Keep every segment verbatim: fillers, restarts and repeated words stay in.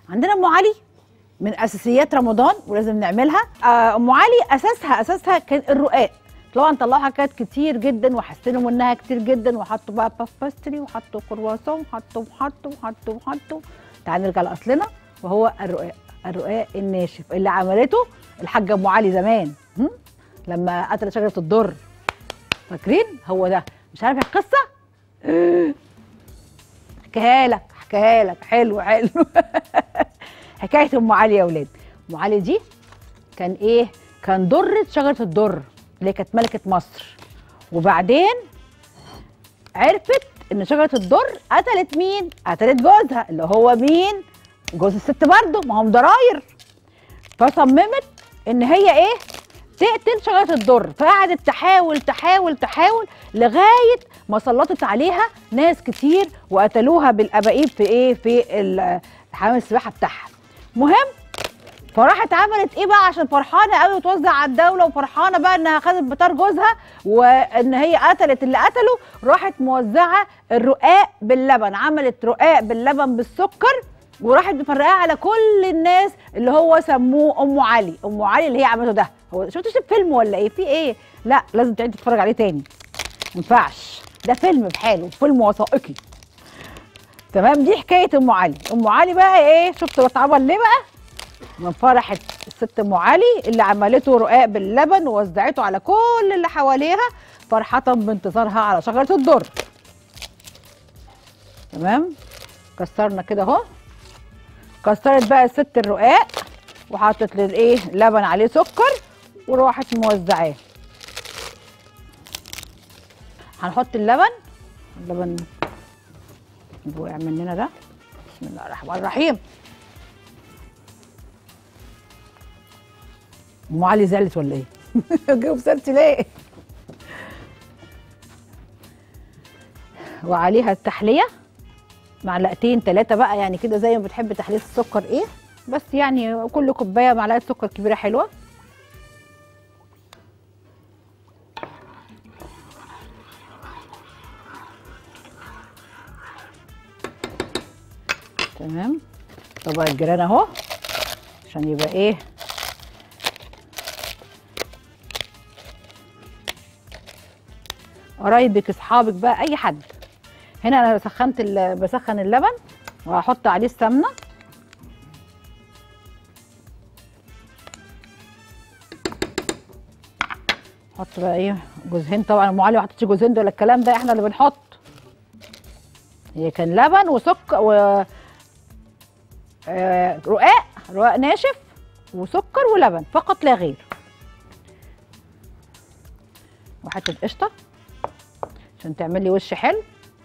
عندنا ام علي من اساسيات رمضان ولازم نعملها. آه، ام علي اساسها اساسها كان الرقاق. طبعا طلعوا حاجات كتير جدا وحسنوا منها كتير جدا، وحطوا بقى باف باستري وحطوا كرواسون وحطوا وحطوا وحطوا وحطوا. تعالوا نرجع لاصلنا وهو الرقاق، الرقاق الناشف اللي عملته الحاجه ام علي زمان هم؟ لما قتلت شجره الدر. فاكرين؟ هو ده. مش عارف القصه؟ احكيها لك احكيها لك حلو حلو. حكايه ام علي يا اولاد. ام علي دي كان ايه؟ كان درة شجره الدر اللي كانت ملكه مصر، وبعدين عرفت ان شجره الدر قتلت مين؟ قتلت جوزها اللي هو مين؟ جوز الست برضه، ما هم ضراير. فصممت ان هي ايه؟ تقتل شجره الدر، فقعدت تحاول تحاول تحاول لغايه ما سلطت عليها ناس كتير وقتلوها بالابائيب في ايه؟ في حمام السباحه بتاعها. مهم، فراحت عملت ايه بقى عشان فرحانه قوي وتوزع على الدوله وفرحانه بقى انها خدت بطار جوزها وان هي قتلت اللي قتله، راحت موزعه الرقاق باللبن. عملت رقاق باللبن بالسكر وراحت مفرقاه على كل الناس اللي هو سموه ام علي. ام علي اللي هي عملته ده. هو شفتش الفيلم ولا ايه؟ في ايه؟ لا لازم تعيد تتفرج عليه تاني، ما ينفعش، ده فيلم بحاله، فيلم وثائقي. تمام؟ دي حكايه ام علي. ام علي بقى ايه؟ شفتوا بتعمل ليه بقى؟ من فرحة الست ام علي اللي عملته رقاق باللبن ووزعته على كل اللي حواليها فرحة بانتصارها على شجرة الدر. تمام؟ كسرنا كده اهو. كسرت بقى الست الرقاق وحطت للايه؟ لبن عليه سكر وراحت موزعاه. هنحط اللبن. اللبن وقع مننا ده. بسم الله الرحمن الرحيم. ام علي زعلت ولا ايه؟ جاوب سيرتي ليه؟ وعليها التحليه معلقتين ثلاثه بقى، يعني كده زي ما بتحب تحليه السكر ايه، بس يعني كل كوبايه معلقه سكر كبيره حلوه. تمام. طبق الجيران اهو عشان يبقى ايه؟ قرايبك اصحابك بقى اي حد. هنا انا سخنت بسخن اللبن وهحط عليه السمنه. احط بقى ايه؟ جوز هند. طبعا ام علي ما حطتش جوز هند ولا الكلام ده، احنا اللي بنحط. هي كان لبن وسكر و آه رقاق رقاق ناشف وسكر ولبن فقط لا غير. وحته قشطه عشان تعمل لي وش حلو.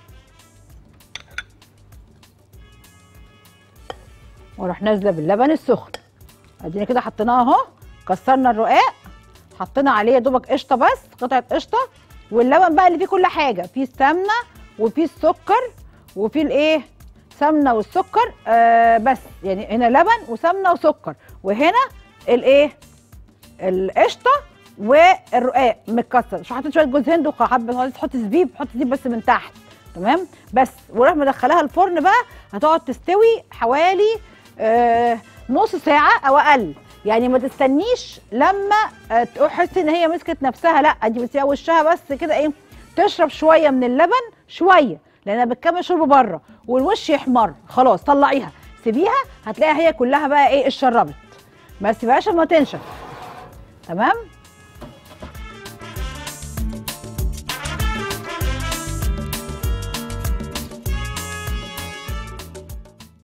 واروح نازله باللبن السخن. ادينا كده حطيناه اهو. كسرنا الرقاق، حطينا عليه يا دوبك قشطه، بس قطعه قشطه، واللبن بقى اللي فيه كل حاجه، فيه السمنه وفيه السكر وفيه الايه؟ سمنه والسكر. آه بس يعني هنا لبن وسمنه وسكر، وهنا الايه؟ القشطه والرقاق متكسر. مش حطيت شويه جوز هند وحبه تحط زبيب، حط زبيب بس من تحت. تمام؟ بس وراح مدخلاها الفرن بقى. هتقعد تستوي حوالي آه نص ساعه او اقل. يعني ما تستنيش لما آه تحس ان هي مسكت نفسها، لا دي بتسيبها وشها بس كده ايه؟ تشرب شويه من اللبن شويه لانها بتكمل شرب بره والوش يحمر. خلاص طلعيها سيبيها، هتلاقيها هي كلها بقى ايه؟ اتشربت. ما تسيبهاش اما تنشف. تمام؟